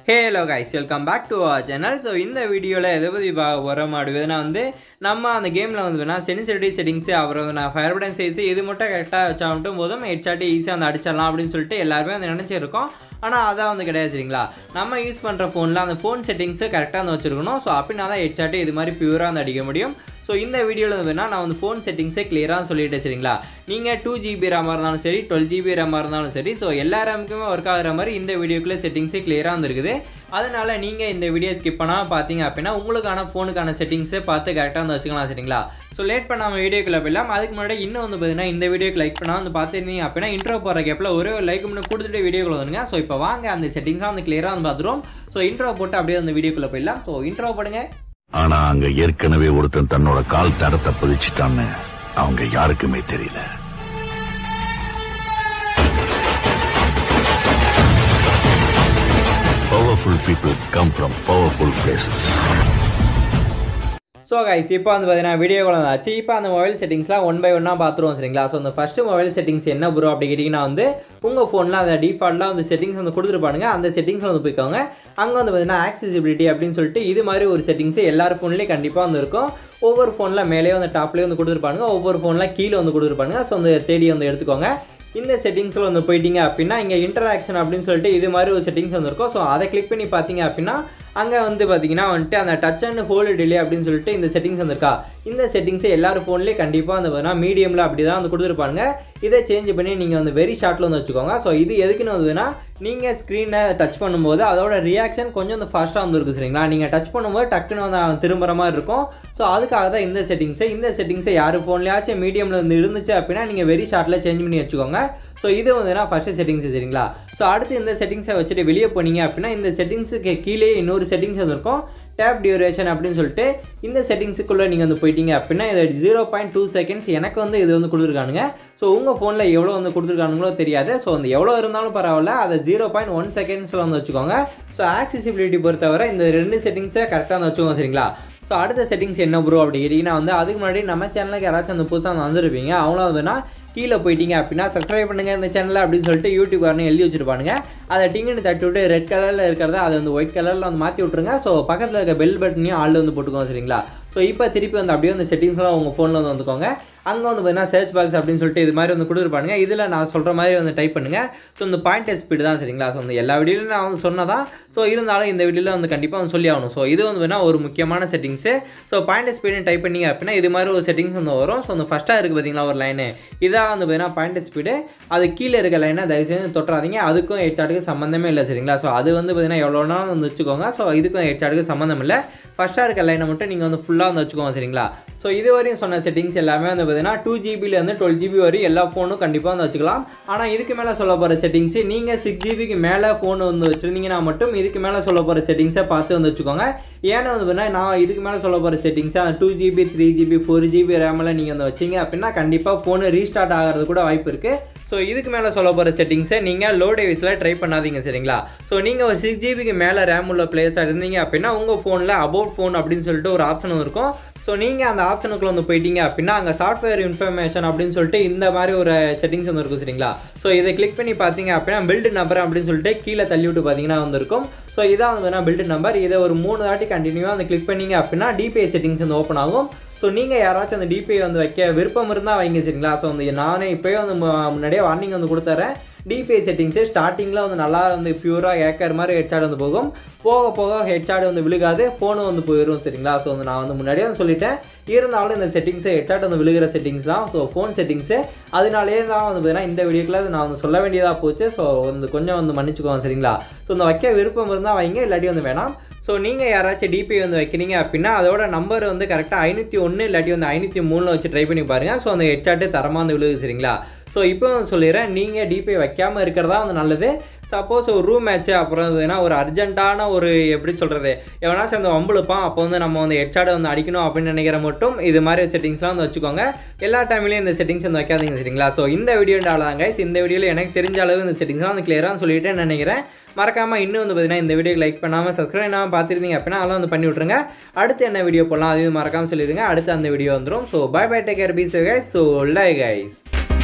Hello guys, welcome back to our channel. So இந்த வீடியோல எதை பத்தி வர மாடுவேனா நம்ம அந்த கேம்ல sensitivity settings அப்புறம் fire button size இது மட்டும் கரெக்ட்டா வச்சா மட்டும் போதும் ஹெட்ஷாட் ஈஸியா அடிச்சிடலாம் அப்படினு சொல்லிட்டு எல்லாரும் நினைச்சிருக்கோம். ஆனா அதான் கிடையாது சரிங்களா. நம்ம யூஸ் பண்ற போன்ல அந்த போன் செட்டிங்ஸ் கரெக்ட்டா வச்சிருக்கணும். சோ அப்படினா தான் ஹெட்ஷாட் இது மாதிரி பியூரா அடிக்க முடியும். So இந்த வீடியோல நான் வந்து phone settings கிளியரா சொல்லிட்டேன் சரிங்களா. நீங்க 2GB RAM இருந்தாலும் சரி 12GB RAM இருந்தாலும் சரி சோ எல்லா RAMக்குமே வர்க் ஆகுற மாதிரி இந்த வீடியோக்குள்ள செட்டிங்ஸ் கிளியரா இருக்குது. அதனால நீங்க இந்த வீடியோ ஸ்கிப் பண்ணாம பாத்தீங்க அப்படினா உங்களுக்கான போனுக்கான செட்டிங்ஸ் பார்த்து கரெக்ட்டா வச்சுக்கலாம் சரிங்களா. சோ லேட் பண்ணாம வீடியோக்குள்ள போலாம். அதுக்கு முன்னாடி இன்னும் பாத்தீங்கன்னா இந்த வீடியோக்கு லைக் பண்ணா பாத்துறீங்க அப்படினா இன்ட்ரோ போற கேப்ல ஒரே ஒரு லைக் மட்டும் கொடுத்துட்டு வீடியோக்குள்ள வந்துங்க. சோ இப்போ வாங்க அந்த செட்டிங்ஸ் கிளியரா பாத்துறோம். சோ இன்ட்ரோ போட்டு அப்படியே அந்த வீடியோக்குள்ள போலாம். சோ இன்ட்ரோ போடுங்க. ஆனா அங்க ஏற்கனவே ஒருத்தன் தன்னோட கால் தரத்தை பதிச்சிட்டான்னு அவங்க யாருக்குமே தெரியல. Powerful people come from powerful places. So guys, இப்போ பாத்தீங்கன்னா வீடியோக்குள்ள வந்தாச்சு. இப்போ அந்த மொபைல் செட்டிங்ஸ்லாம் ஒன் பை ஒன்னா பாத்துறோம் சரிங்களா. சோ அந்த ஃபர்ஸ்ட் மொபைல் செட்டிங்ஸ் என்ன ப்ரோ அப்படி கேட்டிங்கன்னா உங்க ஃபோன்ல அந்த டிஃபால்ட்டா அந்த செட்டிங்ஸ் கொடுத்துருப்பானுங்க. அந்த செட்டிங்ஸ்ல போய்க்கோங்க. அங்க பாத்தீங்கன்னா ஆக்சஸிபிலிட்டி அப்படினு சொல்லிட்டு இது மாதிரி ஒரு செட்டிங்ஸ் எல்லார் ஃபோன்லயே கண்டிப்பா இருக்கும். ஒவ்வொரு ஃபோன்ல மேலேயே டாப்லயே கொடுத்துருப்பானுங்க. ஒவ்வொரு ஃபோன்ல கீழ கொடுத்துருப்பானுங்க. சோ அந்த தேடி எடுத்துக்கோங்க. இந்த செட்டிங்ஸ்ல போயிட்டீங்க அப்படினா இங்க இன்டராக்ஷன் அப்படினு சொல்லிட்டு இது மாதிரி ஒரு செட்டிங்ஸ் இருக்கும். சோ அதை கிளிக் பண்ணி பாத்தீங்க அப்படினா அங்க பாத்தீங்கன்னா அந்த டச் அண்ட் ஹோல்ட் டிலே அப்படினு சொல்லிட்டு இந்த செட்டிங்ஸ் வந்திருக்கா. இந்த செட்டிங்ஸ் எல்லார் ஃபோன்லயே கண்டிப்பா மீடியம்ல அப்படிதான் கொடுத்துருப்பாங்க. இதை சேஞ்ச் பண்ணி நீங்க வெரி ஷார்ட்ல வச்சுக்கோங்க. சோ இது எதுக்குன்னு நீங்க ஸ்கிரீனை டச் பண்ணும்போது அதோட ரியாக்ஷன் கொஞ்சம் ஃபாஸ்டா இருக்கு சரிங்களா. நீங்க டச் பண்ணும்போது டக்குன்னு திரும்புற மாதிரி இருக்கும். சோ அதுக்காக தான் இந்த செட்டிங்ஸ் யாரு ஃபோன்லயாச்சும் மீடியம்ல இருந்துச்சு அப்படினா நீங்க வெரி ஷார்ட்ல சேஞ்ச் பண்ணி வச்சுக்கோங்க. சோ இது ஃபர்ஸ்ட் செட்டிங்ஸ் சரிங்களா. சோ அடுத்து இந்த செட்டிங்ஸை வச்சுட்டு வெளியே போனீங்க அப்படினா இந்த செட்டிங்ஸ்க்கு கீழே இன்னொரு செட்டிங்ஸ் இருக்கும். டேப் டியூரேஷன் அப்படினு சொல்லிட்டு இந்த செட்டிங்ஸ்க்குள்ள நீங்க போயிட்டீங்க அப்படினா இது 0.2 செகண்ட்ஸ் எனக்கு இது கொடுத்துருக்கானுங்க. சோ உங்க ஃபோன்ல எவ்வளவு கொடுத்துருக்கானுங்களோ தெரியாது. சோ எவ்வளவு இருந்தாலும் பரவாயில்ல அதை 0.1 செகண்ட்ஸ்ல வச்சுக்கோங்க. சோ ஆக்சஸிபிலிட்டி பொறுத்தவரை இந்த ரெண்டு செட்டிங்ஸை கரெக்டா வச்சுக்கோங்க சரிங்களா. சோ அடுத்த செட்டிங்ஸ் என்ன ப்ரோ அப்படி கேட்டிங்கன்னா அதுக்கு முன்னாடி நம்ம சேனலுக்கு யாராச்சும் புதுசாக வந்துருப்பீங்க. அவங்களும் கீழே போயிட்டீங்க அப்படின்னா சப்ஸ்கிரைப் பண்ணுங்க இந்த சேனல் அப்படின்னு சொல்லிட்டு யூடியூப் காரனே எழுதி வச்சிருப்பானுங்க. அதை டிங்குன்னு தட்டி விட்டு ரெட் கலரில் இருக்கிறத அதை ஒயிட் கலரில் மாற்றி விட்ருங்க. ஸோ பக்கத்தில் இருக்க பெல் பட்டனையும் ஆளில் போட்டுக்கோங்க சரிங்களா. ஸோ இப்போ திருப்பி அப்படியே செட்டிங்ஸ்லாம் உங்கள் ஃபோனில் வந்துக்கோங்க. அங்கே பார்த்தீங்கன்னா சர்ச் பாக்ஸ் அப்படின்னு சொல்லிட்டு இது மாதிரி கொடுத்துருப்பானுங்க. இதில் நான் சொல்கிற மாதிரி டைப் பண்ணுங்கள். ஸோ இந்த பாயிண்டர் ஸ்பீடு தான் சரிங்களா. ஸோ எல்லா வீடியோலையும் நான் சொன்னதான். ஸோ இருந்தாலும் இந்த வீடியோவில் கண்டிப்பாக சொல்லி ஆகணும். ஸோ இது ஒரு முக்கியமான செட்டிங்ஸு. ஸோ பாயிண்டர் ஸ்பீடுன்னு டைப் பண்ணிங்க அப்படின்னா இது மாதிரி ஒரு செட்டிங்ஸ் வரும். ஸோ அந்த ஃபஸ்ட்டாக இருக்குது பார்த்தீங்களா ஒரு லைனு இதான் பார்த்தீங்கன்னா பாயிண்டர் ஸ்பீடு. அது கீழே இருக்க லைனை தயவுசெய்து தொட்டுறாதீங்க. அதுக்கும் ஹெட்ஷாட்டுக்கு சம்மந்தமே இல்லை சரிங்களா. ஸோ அது பார்த்தீங்கன்னா எவ்வளோனா வச்சுக்கோங்க. ஸோ இதுக்கும் ஹெட்ஷாட்டுக்கு சம்மந்தம் இல்லை. ஃபஸ்ட்டாக இருக்க லைனை மட்டும் நீங்கள் ஃபுல்லாக வச்சுக்கோங்க சரிங்களா. ஸோ இது வரையும் சொன்ன செட்டிங்ஸ் எல்லாமே பார்த்தீங்கன்னா 2GB 12GB வரையும் எல்லா ஃபோனும் கண்டிப்பாக வச்சுக்கலாம். ஆனால் இதுக்கு மேலே சொல்ல போகிற செட்டிங்ஸ் நீங்கள் 6GBக்கு மேலே ஃபோன் வச்சுருந்தீங்கன்னா மட்டும் இதுக்கு மேலே சொல்ல போகிற செட்டிங்ஸை பார்த்து வச்சுக்கோங்க. ஏன்னா நான் இதுக்கு மேலே சொல்ல போகிற செட்டிங்ஸை 2GB 3GB 4GB ரேமில் நீங்கள் வச்சிங்க அப்படின்னா கண்டிப்பாக ஃபோனு ரீஸ்டார்ட் ஆகிறது கூட வாய்ப்பு இருக்குது. ஸோ இதுக்கு மேலே சொல்ல போகிற செட்டிங்ஸை நீங்கள் லோ டிவைஸில் ட்ரை பண்ணாதீங்க சரிங்களா. ஸோ நீங்கள் ஒரு 6GBக்கு மேலே ரேம் உள்ள பிளேயர்ஸாக இருந்தீங்க அப்படின்னா உங்கள் ஃபோனில் அபவுட் ஃபோன் அப்படின்னு சொல்லிட்டு ஒரு ஆப்ஷன் இருக்கும். ஸோ நீங்கள் அந்த ஆப்ஷனுக்குள்ள போயிட்டீங்க அப்படின்னா அங்கே சாஃப்ட்வேர் இன்ஃபர்மேஷன் அப்படின்னு சொல்லிட்டு இந்த மாதிரி ஒரு செட்டிங்ஸ் இருக்கும் சரிங்களா. ஸோ இதை கிளிக் பண்ணி பார்த்தீங்க அப்படின்னா பில்டு நம்பர் அப்படின்னு சொல்லிட்டு கீழே தள்ளி விட்டு பார்த்தீங்கன்னா இருக்கும். ஸோ இதான் பில்டு நம்பர். இதை ஒரு 3 வாட்டி கண்டினியூவாக கிளிக் பண்ணீங்க அப்படின்னா டிபிஐ செட்டிங்ஸ் ஓப்பன் ஆகும். ஸோ நீங்கள் யாராச்சும் அந்த டிபிஐ வைக்க விருப்பம் இருந்தால் வைங்க சரிங்களா. ஸோ நானே இப்போயே முன்னாடியே வார்னிங் கொடுத்துறேன். டிபிஐ செட்டிங்ஸு ஸ்டார்டிங்கில் நல்லா பியூராக ஏக்கர் மாதிரி ஹெட்ஷாட் போகும். போக போக ஹெட்ஷாட் விழுகாது. ஃபோனு போயிடும் சரிங்களா. ஸோ நான் முன்னாடியே சொல்லிட்டேன். இருந்தாலும் இந்த செட்டிங்ஸு ஹெட்ஷாட் விழுகிற செட்டிங்ஸ் தான். ஸோ ஃபோன் செட்டிங்ஸு அதனாலே தான் பார்த்தீங்கன்னா இந்த வீடியோக்குள்ள நான் சொல்ல வேண்டியதாக போச்சு. ஸோ கொஞ்சம் மன்னிச்சுக்கோங்க சரிங்களா. ஸோ வைக்க விருப்பம் இருந்தால் வைங்க, இல்லாட்டி வேணாம். ஸோ நீங்கள் யாராச்சும் டிபிஐ வைக்கிறீங்க அப்படின்னா அதோட நம்பர் கரெக்டாக 501 இல்லாட்டி 503 வச்சு ட்ரை பண்ணி பாருங்கள். ஸோ அந்த ஹெட்ஷாட்டு தரமாக விழுகுது சரிங்களா. ஸோ இப்போ சொல்லிடுறேன், நீங்கள் டிபிஐ வைக்காமல் இருக்கிறதா நல்லது. சப்போஸ் ஒரு ரூம் மேட்ச்சு அப்புறம் ஒரு அர்ஜென்ட்டான ஒரு எப்படி சொல்கிறது எவனாச்சும் வம்புழுப்பான் அப்போ நம்ம ஹெட்ஷாட் அடிக்கணும் அப்படின்னு நினைக்கிற மட்டும் இது மாதிரி செட்டிங்ஸ்லாம் வச்சுக்கோங்க. எல்லா டைம்லையும் இந்த செட்டிங்ஸ் வைக்காதீங்க சரிங்களா. ஸோ இந்த வீடியோண்டால கைஸ் இந்த வீடியோவில் எனக்கு தெரிஞ்ச அளவு இந்த செட்டிங்ஸ்லாம் கிளியராக சொல்லிட்டேன்னு நினைக்கிறேன். மறக்காமல் இன்னும் பார்த்தீங்கன்னா இந்த வீடியோக்கு லைக் பண்ணாமல் சப்ஸ்கிரைப் பண்ணாமல் பார்த்துருந்தீங்க அப்படின்னா அதெல்லாம் பண்ணி விட்ருங்க. அடுத்து என்ன வீடியோ போடலாம் அதையும் மறக்காமல் சொல்லிடுங்க. அடுத்து அந்த வீடியோ வந்துடும். So bye bye, take care, be safe guys. So லை கைஸ்.